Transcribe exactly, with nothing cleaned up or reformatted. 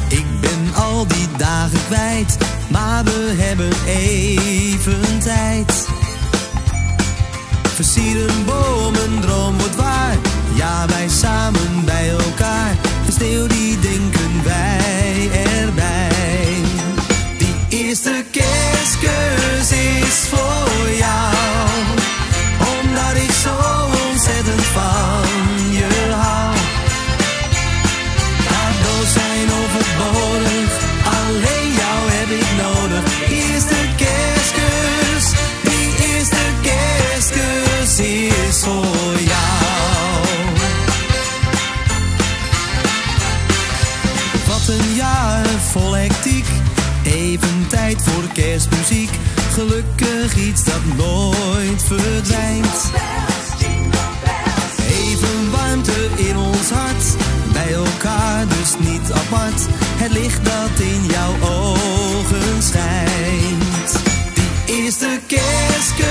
Ik ben al die dagen kwijt, maar we hebben even tijd. Versier een boom, een droom wordt waar. Ja, wij samen bij elkaar. De sneeuw die denken wij erbij. Die eerste kerstkus is voor jou, omdat ik zo ontzettend van je hou. Cadeaus zijn overbodig, alleen jou heb ik nodig. Eerste kerstkus, die eerste kerstkus is voor jou. Wat een jaar vol hectiek, even tijd voor kerstmuziek. Gelukkig iets dat nooit verdwijnt. Even warmte in ons hart, bij elkaar dus niet apart. Het licht dat in jouw ogen schijnt. Die eerste kerstkus